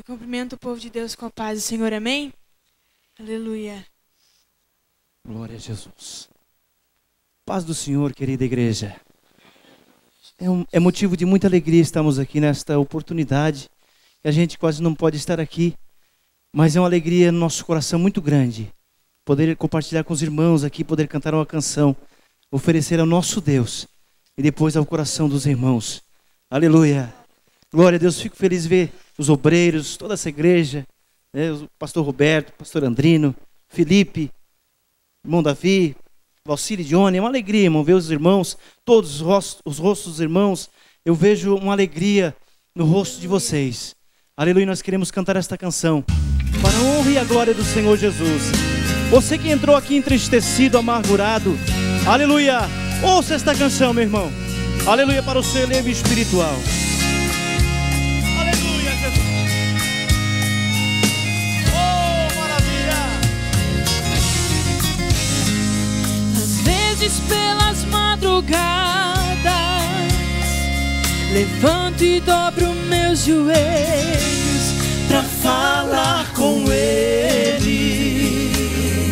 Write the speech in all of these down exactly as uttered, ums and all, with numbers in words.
Cumprimento o povo de Deus com a paz do Senhor, amém? Aleluia. Glória a Jesus. Paz do Senhor, querida igreja. É, um, é motivo de muita alegria estarmos aqui nesta oportunidade. A gente quase não pode estar aqui, mas é uma alegria no nosso coração muito grande. Poder compartilhar com os irmãos aqui, poder cantar uma canção, oferecer ao nosso Deus e depois ao coração dos irmãos. Aleluia. Glória a Deus, fico feliz de ver os obreiros, toda essa igreja, né, o pastor Roberto, pastor Andrino, Felipe, irmão Davi, Valcílio e Johnny. É uma alegria, irmão, ver os irmãos, todos os rostos, os rostos dos irmãos. Eu vejo uma alegria no rosto de vocês. Aleluia, nós queremos cantar esta canção para a honra e a glória do Senhor Jesus. Você que entrou aqui entristecido, amargurado, aleluia, ouça esta canção, meu irmão. Aleluia, para o seu eleve espiritual. Aleluia, Jesus. Oh, maravilha. Às vezes pelas madrugadas levanto e dobro meus joelhos pra falar com Ele,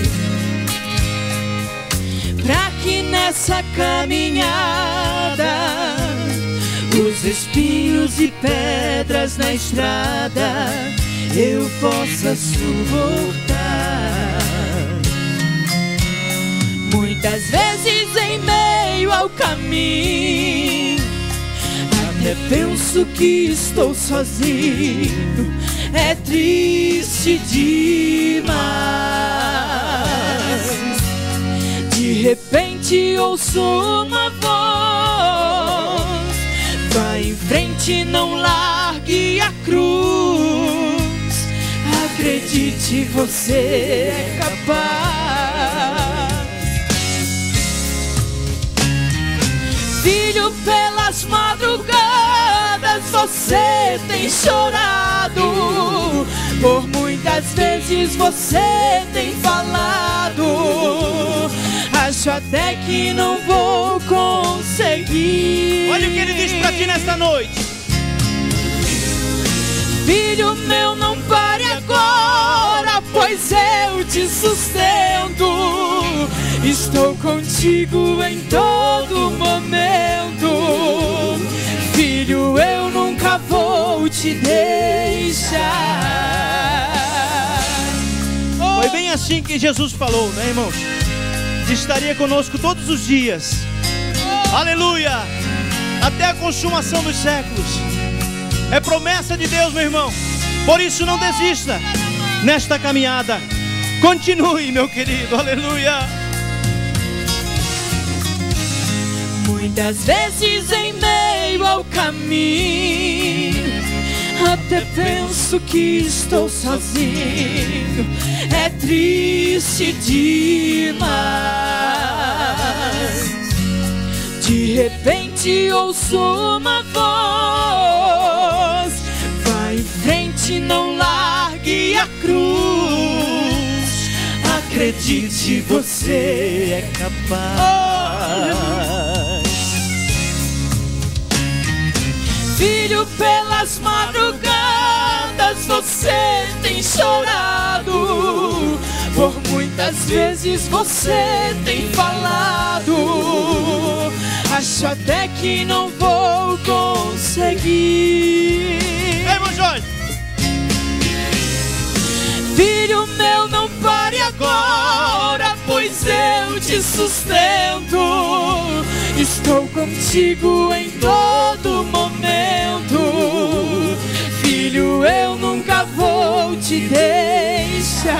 pra que nessa caminhada os espinhos e pedras na estrada eu possa suportar. Muitas vezes em meio ao caminho até penso que estou sozinho, é triste demais. De repente ouço uma voz: vai em frente, não largue a cruz. Acredite, você é capaz. Filho, pelas madrugadas você tem chorado, por muitas vezes você tem falado: acho até que não vou conseguir. Olha o que ele diz para ti nesta noite. Filho meu, não pare agora, pois eu te sustento. Estou contigo em todo momento. Filho, eu nunca vou te deixar. Foi bem assim que Jesus falou, né, irmãos? Estaria conosco todos os dias. Aleluia! Até a consumação dos séculos. É promessa de Deus, meu irmão. Por isso não desista nesta caminhada. Continue, meu querido. Aleluia! Muitas vezes em meio ao caminho até penso que estou sozinho, é triste demais. De repente ouço uma voz: vai em frente, não largue a cruz. Acredite, você é capaz. Filho, pelas madrugadas você tem chorado, por muitas vezes você tem falado: acho até que não vou conseguir. Ei, irmão Jorge. Filho meu, não pare agora, pois eu te sustento. Estou contigo em todo momento. Filho, eu nunca vou te deixar.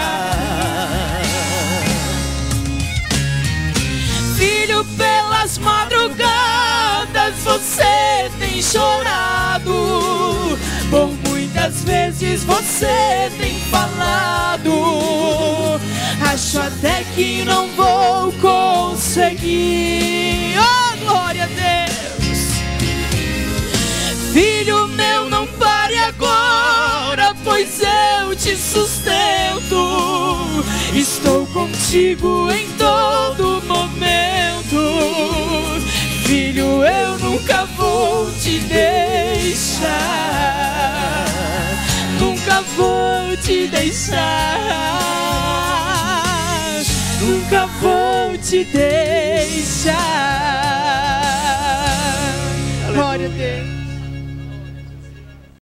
Filho, pelas madrugadas você tem chorado, por muitas vezes você tem falado: acho até que não vou conseguir. Oh, glória a Deus! Filho meu, não pare agora, pois eu te sustento. Estou contigo em todo momento. Filho, eu nunca vou te deixar. Nunca vou te deixar, nunca vou te deixar. Glória a Deus.